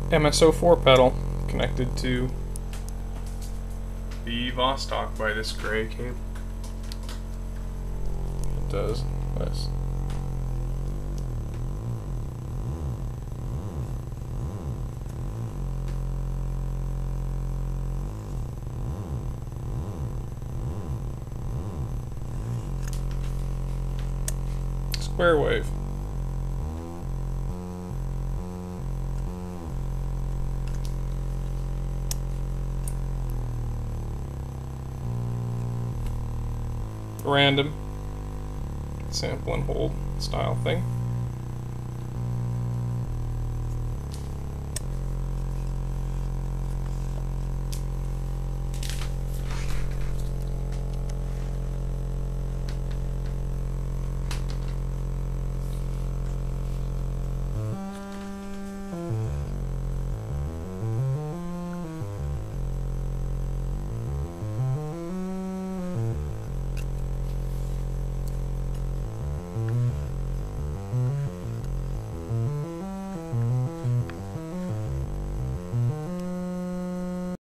MS-04 pedal connected to the Vostok by this gray cable. It does this. Square wave. Random sample and hold style thing.